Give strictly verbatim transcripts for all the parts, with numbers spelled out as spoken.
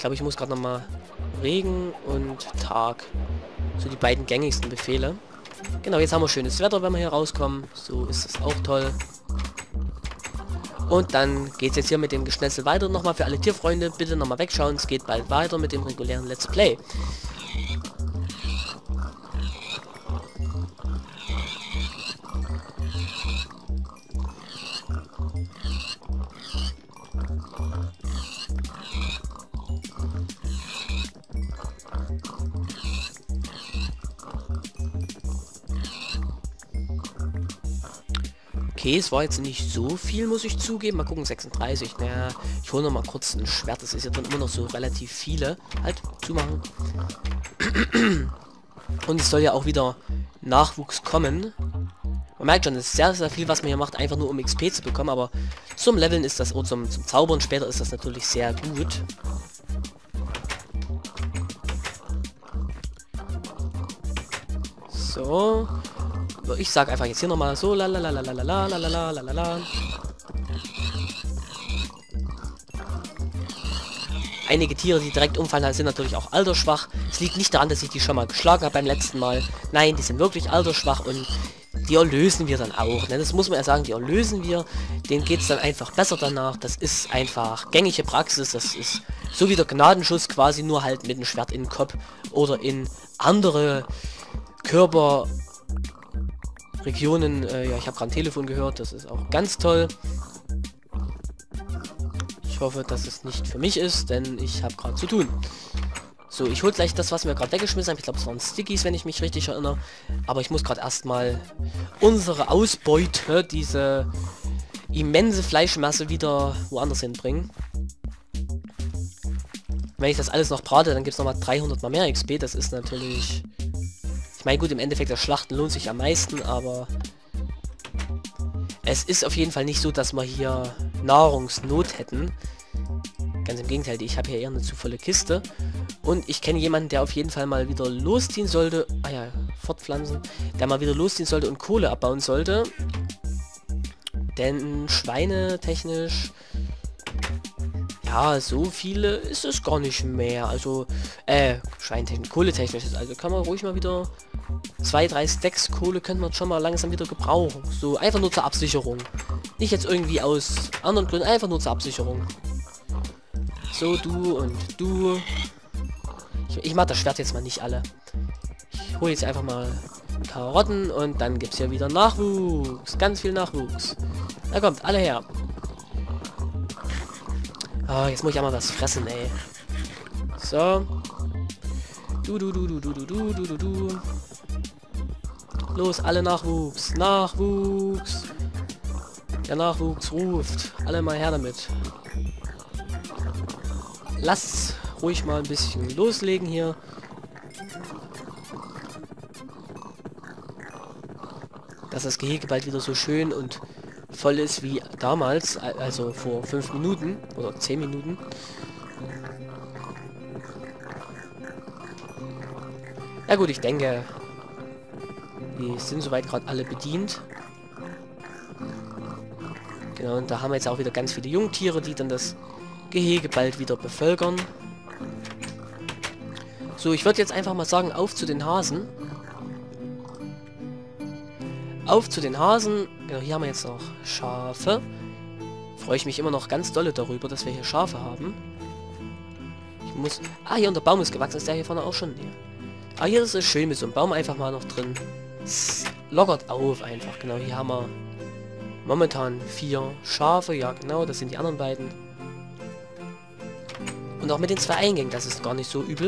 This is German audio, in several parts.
glaube, ich muss gerade nochmal Regen und Tag. So die beiden gängigsten Befehle. Genau, jetzt haben wir schönes Wetter, wenn wir hier rauskommen. So ist es auch toll. Und dann geht es jetzt hier mit dem Geschnetzel weiter. Nochmal für alle Tierfreunde, bitte nochmal wegschauen. Es geht bald weiter mit dem regulären Let's Play. Okay, es war jetzt nicht so viel, muss ich zugeben. Mal gucken, sechsunddreißig. Naja, ich hole noch mal kurz ein Schwert. Das ist ja dann immer noch so relativ viele. Halt, zumachen. Und es soll ja auch wieder Nachwuchs kommen. Man merkt schon, es ist sehr, sehr viel, was man hier macht, einfach nur um X P zu bekommen. Aber zum Leveln ist das, oder zum, zum Zaubern später ist das natürlich sehr gut. So. Ich sag einfach jetzt hier nochmal so, la la la la la la la la la la la la. Einige Tiere, die direkt umfallen, sind natürlich auch altersschwach. Es liegt nicht daran, dass ich die schon mal geschlagen habe beim letzten Mal. Nein, die sind wirklich altersschwach und die erlösen wir dann auch. Ne? Das muss man ja sagen, die erlösen wir. Denen geht es dann einfach besser danach. Das ist einfach gängige Praxis. Das ist so wie der Gnadenschuss quasi, nur halt mit einem Schwert in den Kopf oder in andere Körper... Regionen, äh, ja, ich habe gerade ein Telefon gehört, das ist auch ganz toll. Ich hoffe, dass es nicht für mich ist, denn ich habe gerade zu tun. So, ich hole gleich das, was wir gerade weggeschmissen haben. Ich glaube, es waren Stickies, wenn ich mich richtig erinnere. Aber ich muss gerade erstmal unsere Ausbeute, diese immense Fleischmasse, wieder woanders hinbringen. Wenn ich das alles noch brate, dann gibt es nochmal dreihundert mal mehr X P. Das ist natürlich... Ich meine, gut, im Endeffekt, das Schlachten lohnt sich am meisten, aber es ist auf jeden Fall nicht so, dass wir hier Nahrungsnot hätten. Ganz im Gegenteil, ich habe hier eher eine zu volle Kiste. Und ich kenne jemanden, der auf jeden Fall mal wieder losziehen sollte. Ah ja, fortpflanzen. Der mal wieder losziehen sollte und Kohle abbauen sollte. Denn Schweine technisch... Ja, so viele ist es gar nicht mehr. Also, äh, Schweintechnisch, Kohletechnisch. Also kann man ruhig mal wieder... Zwei, drei Stacks Kohle könnte man schon mal langsam wieder gebrauchen. So, einfach nur zur Absicherung. Nicht jetzt irgendwie aus anderen Gründen, einfach nur zur Absicherung. So, du und du. Ich, ich mach das Schwert jetzt mal nicht alle. Ich hole jetzt einfach mal Karotten und dann gibt es hier wieder Nachwuchs. Ganz viel Nachwuchs. Da kommt, alle her. Ah, jetzt muss ich auch mal was fressen, ey. So. Du, du, du, du, du, du, du, du, du, du. Los, alle Nachwuchs. Nachwuchs. Der Nachwuchs ruft. Alle mal her damit. Lasst ruhig mal ein bisschen loslegen hier. Dass das Gehege bald wieder so schön und voll ist wie damals, also vor fünf Minuten oder zehn Minuten. Ja gut, ich denke, die sind soweit gerade alle bedient. Genau, und da haben wir jetzt auch wieder ganz viele Jungtiere, die dann das Gehege bald wieder bevölkern. So, ich würde jetzt einfach mal sagen, auf zu den Hasen. Auf zu den Hasen. Genau, hier haben wir jetzt noch Schafe. Freue ich mich immer noch ganz dolle darüber, dass wir hier Schafe haben. Ich muss... Ah, hier und der Baum ist gewachsen. Ist der hier vorne auch schon? Nee. Ah, hier ist es schön mit so einem Baum einfach mal noch drin. Es lockert auf einfach. Genau, hier haben wir momentan vier Schafe. Ja, genau, das sind die anderen beiden. Und auch mit den zwei Eingängen, das ist gar nicht so übel.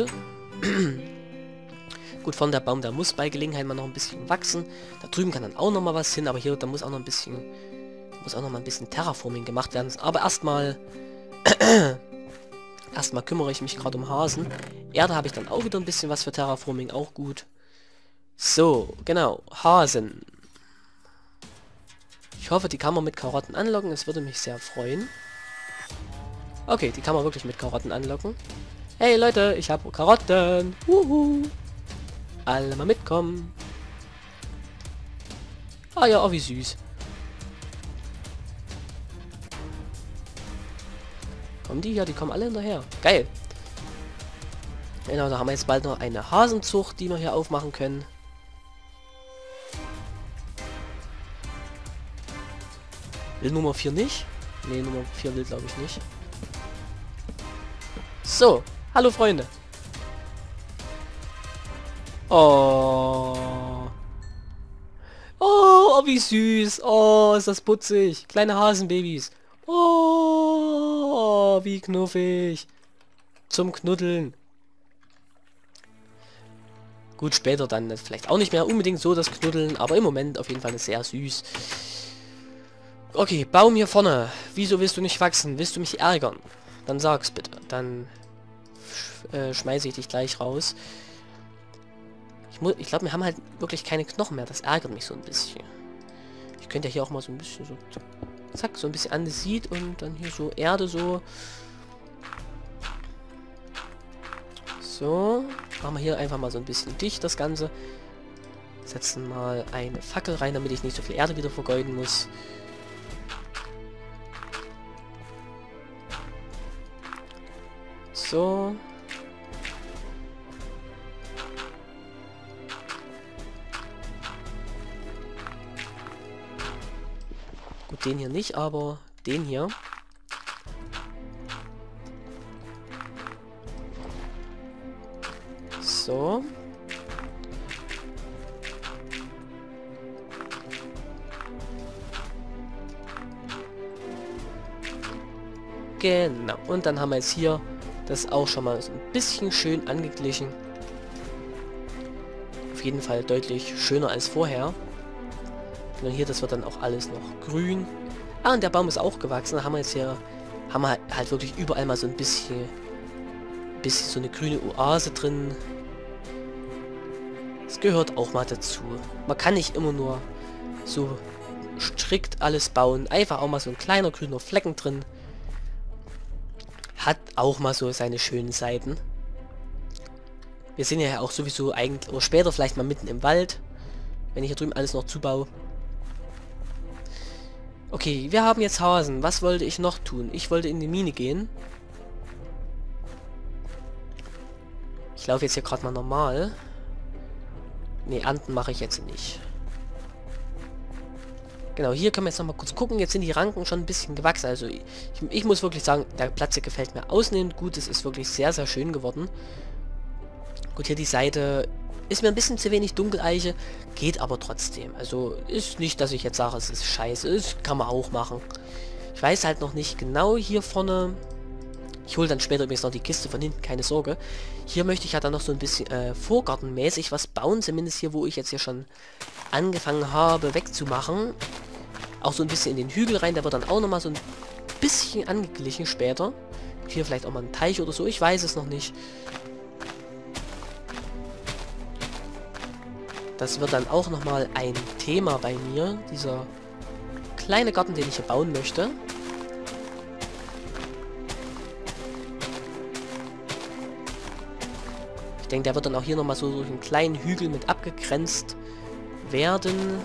Gut, von der Baum, der muss bei Gelegenheit mal noch ein bisschen wachsen. Da drüben kann dann auch noch mal was hin, aber hier, da muss auch noch ein bisschen... muss auch noch mal ein bisschen Terraforming gemacht werden. Aber erstmal... erstmal kümmere ich mich gerade um Hasen. Erde habe ich dann auch wieder ein bisschen was für Terraforming, auch gut. So, genau, Hasen. Ich hoffe, die kann man mit Karotten anlocken, es würde mich sehr freuen. Okay, die kann man wirklich mit Karotten anlocken. Hey Leute, ich habe Karotten. Wuhu. Alle mal mitkommen. Ah ja, oh wie süß. Kommen die hier? Die kommen alle hinterher. Geil. Genau, da haben wir jetzt bald noch eine Hasenzucht, die wir hier aufmachen können. Will Nummer vier nicht? Ne, Nummer vier will, glaube ich, nicht. So, hallo Freunde. Oh. Oh, wie süß. Oh, ist das putzig. Kleine Hasenbabys. Oh, wie knuffig. Zum Knuddeln. Gut, später dann vielleicht auch nicht mehr unbedingt so das Knuddeln, aber im Moment auf jeden Fall sehr süß. Okay, Baum hier vorne. Wieso willst du nicht wachsen? Willst du mich ärgern? Dann sag's bitte. Dann sch äh, schmeiße ich dich gleich raus. Ich, ich glaube, wir haben halt wirklich keine Knochen mehr. Das ärgert mich so ein bisschen. Ich könnte ja hier auch mal so ein bisschen so... Zack, so ein bisschen Andesit und dann hier so Erde so... So, machen wir hier einfach mal so ein bisschen dicht das Ganze. Setzen mal eine Fackel rein, damit ich nicht so viel Erde wieder vergeuden muss. So. Gut, den hier nicht, aber den hier. So. Genau. Und dann haben wir jetzt hier das auch schon mal so ein bisschen schön angeglichen. Auf jeden Fall deutlich schöner als vorher. Und hier, das wird dann auch alles noch grün. Ah, und der Baum ist auch gewachsen. Da haben wir jetzt hier, haben wir halt wirklich überall mal so ein bisschen, bisschen so eine grüne Oase drin. Das gehört auch mal dazu. Man kann nicht immer nur so strikt alles bauen. Einfach auch mal so ein kleiner grüner Flecken drin. Hat auch mal so seine schönen Seiten. Wir sind ja auch sowieso eigentlich, oder später vielleicht mal mitten im Wald, wenn ich hier drüben alles noch zubaue. Okay, wir haben jetzt Hasen. Was wollte ich noch tun? Ich wollte in die Mine gehen. Ich laufe jetzt hier gerade mal normal. Ne, Ernten mache ich jetzt nicht. Genau, hier können wir jetzt noch mal kurz gucken. Jetzt sind die Ranken schon ein bisschen gewachsen. Also ich, ich muss wirklich sagen, der Platz hier gefällt mir ausnehmend gut. Es ist wirklich sehr, sehr schön geworden. Gut, hier die Seite ist mir ein bisschen zu wenig Dunkeleiche. Geht aber trotzdem. Also ist nicht, dass ich jetzt sage, es ist scheiße. Das kann man auch machen. Ich weiß halt noch nicht genau hier vorne... Ich hole dann später übrigens noch die Kiste von hinten, keine Sorge. Hier möchte ich ja dann noch so ein bisschen äh, vorgartenmäßig was bauen. Zumindest hier, wo ich jetzt hier schon angefangen habe wegzumachen. Auch so ein bisschen in den Hügel rein. Der wird dann auch nochmal so ein bisschen angeglichen später. Hier vielleicht auch mal ein Teich oder so. Ich weiß es noch nicht. Das wird dann auch nochmal ein Thema bei mir. Dieser kleine Garten, den ich hier bauen möchte. Ich denke, der wird dann auch hier nochmal so durch einen kleinen Hügel mit abgegrenzt werden.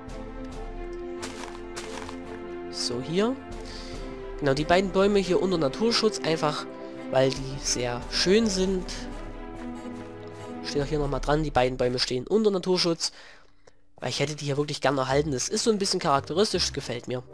So, hier. Genau, die beiden Bäume hier unter Naturschutz, einfach weil die sehr schön sind. Steht auch hier nochmal dran, die beiden Bäume stehen unter Naturschutz. Weil ich hätte die hier wirklich gerne erhalten. Das ist so ein bisschen charakteristisch, gefällt mir.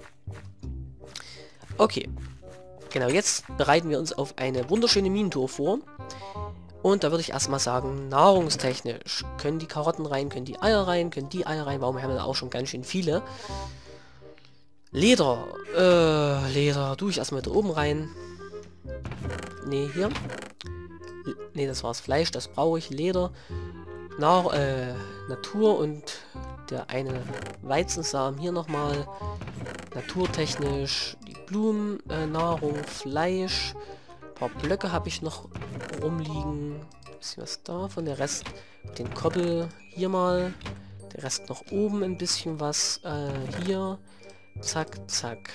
Okay. Genau, jetzt bereiten wir uns auf eine wunderschöne Minentour vor. Und da würde ich erstmal sagen, nahrungstechnisch können die Karotten rein, können die Eier rein, können die Eier rein. Warum haben wir da auch schon ganz schön viele? Leder. Äh, Leder. Tue ich erstmal da oben rein. Ne, hier. Ne, das war's Fleisch, das brauche ich. Leder. Na, äh, Natur und der eine Weizensamen hier nochmal. Naturtechnisch die Blumen, äh, Nahrung, Fleisch. Ein paar Blöcke habe ich noch rumliegen. Bisschen was davon. Der Rest, den Koppel hier mal. Der Rest noch oben ein bisschen was. Äh, hier. Zack, zack.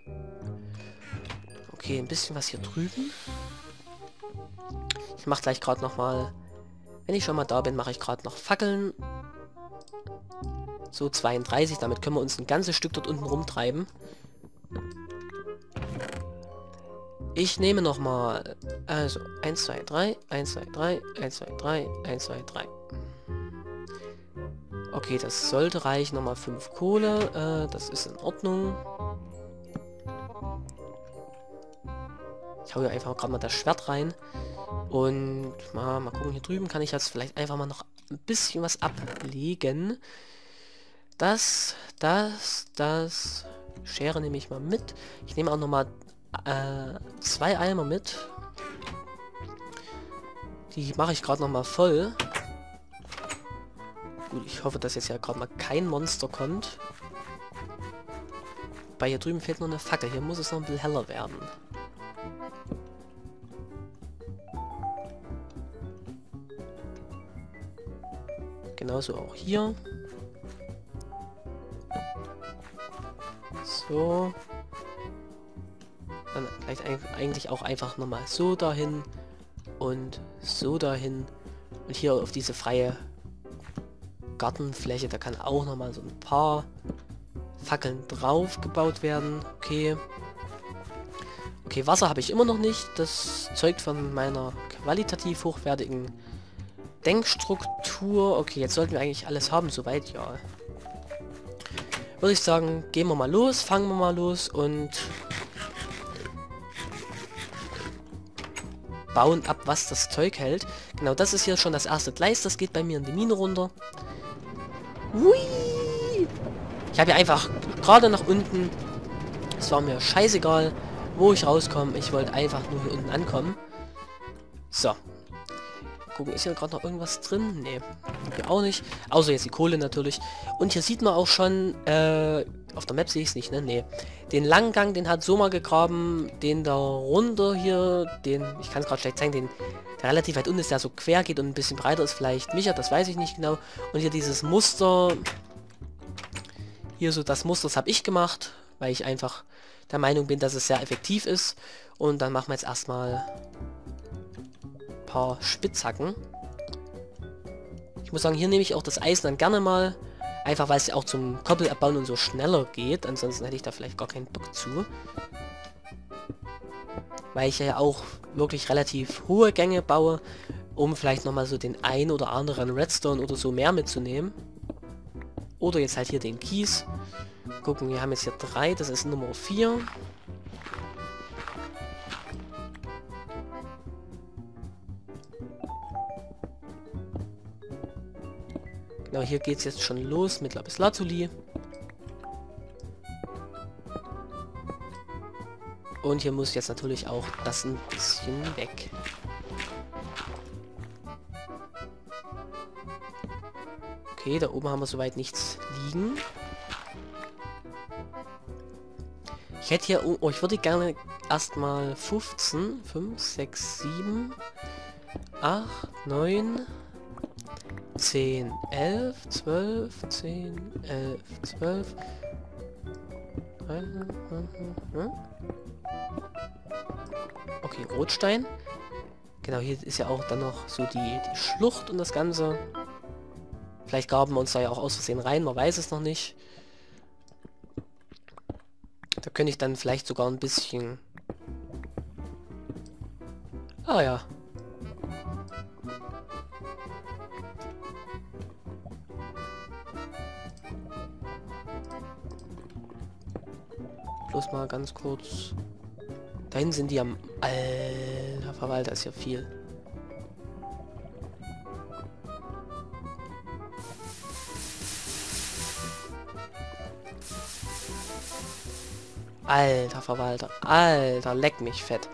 Okay, ein bisschen was hier drüben. Ich mache gleich gerade noch mal, wenn ich schon mal da bin, mache ich gerade noch Fackeln. So, zweiunddreißig. Damit können wir uns ein ganzes Stück dort unten rumtreiben. Ich nehme noch mal, also eins, zwei, drei, eins, zwei, drei, eins, zwei, drei, eins, zwei, drei. Okay, das sollte reichen. Nochmal fünf Kohle. Äh, das ist in Ordnung. Ich hau hier einfach gerade mal das Schwert rein. Und mal, mal gucken, hier drüben kann ich jetzt vielleicht einfach mal noch ein bisschen was ablegen. Das, das, das. Schere nehme ich mal mit. Ich nehme auch noch mal äh, zwei Eimer mit. Die mache ich gerade noch mal voll. Gut, ich hoffe, dass jetzt ja gerade mal kein Monster kommt. Bei hier drüben fehlt noch eine Fackel. Hier muss es noch ein bisschen heller werden. Genauso auch hier. So. Dann vielleicht eigentlich auch einfach nochmal so dahin. Und so dahin. Und hier auf diese freie Gartenfläche, da kann auch nochmal so ein paar Fackeln drauf gebaut werden. Okay. Okay, Wasser habe ich immer noch nicht. Das zeugt von meiner qualitativ hochwertigen Denkstruktur. Okay, jetzt sollten wir eigentlich alles haben, soweit, ja. Würde ich sagen, gehen wir mal los, fangen wir mal los und bauen ab, was das Zeug hält. Genau, das ist hier schon das erste Gleis, das geht bei mir in die Mine runter. Hui! Ich habe hier einfach gerade nach unten, es war mir scheißegal, wo ich rauskomme, ich wollte einfach nur hier unten ankommen. So. Gucken, ist hier gerade noch irgendwas drin? Nee, hier auch nicht. Außer jetzt die Kohle natürlich. Und hier sieht man auch schon, äh, auf der Map sehe ich es nicht, ne? Nee. Den langen Gang, den hat Soma gegraben, den da runter hier, den, ich kann es gerade schlecht zeigen, den, der relativ weit unten ist, der so quer geht und ein bisschen breiter ist, vielleicht Micha, das weiß ich nicht genau. Und hier dieses Muster, hier so das Muster, das habe ich gemacht, weil ich einfach der Meinung bin, dass es sehr effektiv ist. Und dann machen wir jetzt erstmal paar Spitzhacken. Ich muss sagen, hier nehme ich auch das Eisen dann gerne mal. Einfach weil es ja auch zum Koppel abbauen und so schneller geht. Ansonsten hätte ich da vielleicht gar keinen Bock zu. Weil ich ja auch wirklich relativ hohe Gänge baue, um vielleicht nochmal so den ein oder anderen Redstone oder so mehr mitzunehmen. Oder jetzt halt hier den Kies. Gucken, wir haben jetzt hier drei, das ist Nummer vier. Genau, hier geht es jetzt schon los mit Lapislazuli. Und hier muss jetzt natürlich auch das ein bisschen weg. Okay, da oben haben wir soweit nichts liegen. Ich hätte hier, oh, ich würde gerne erstmal fünfzehn, fünf, sechs, sieben, acht, neun, zehn, elf, zwölf, zehn, elf, zwölf. Okay, Rotstein. Genau, hier ist ja auch dann noch so die, die Schlucht und das Ganze. Vielleicht graben wir uns da ja auch aus Versehen rein, man weiß es noch nicht. Da könnte ich dann vielleicht sogar ein bisschen... Ah ja. Bloß mal ganz kurz... Dahin sind die am... Alter Verwalter, ist ja viel. Alter Verwalter. Alter, leck mich fett.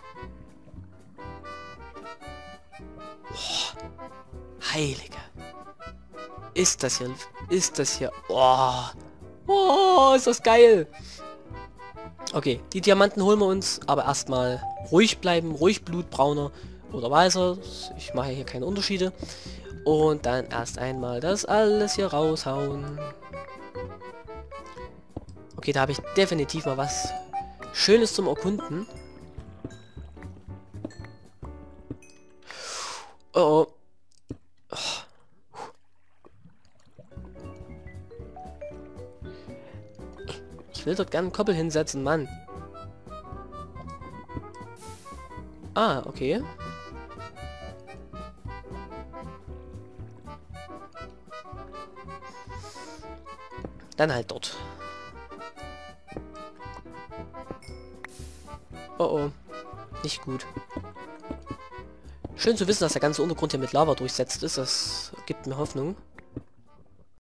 Oh, Heilige. Ist das hier... Ist das hier... Oh. Oh, ist das geil. Okay, die Diamanten holen wir uns, aber erstmal ruhig bleiben, ruhig blutbrauner oder weißer. Ich mache hier keine Unterschiede. Und dann erst einmal das alles hier raushauen. Okay, da habe ich definitiv mal was Schönes zum Erkunden. Oh, oh. Ich will dort gerne einen Koppel hinsetzen, Mann. Ah, okay. Dann halt dort. Oh oh. Nicht gut. Schön zu wissen, dass der ganze Untergrund hier mit Lava durchsetzt ist. Das gibt mir Hoffnung.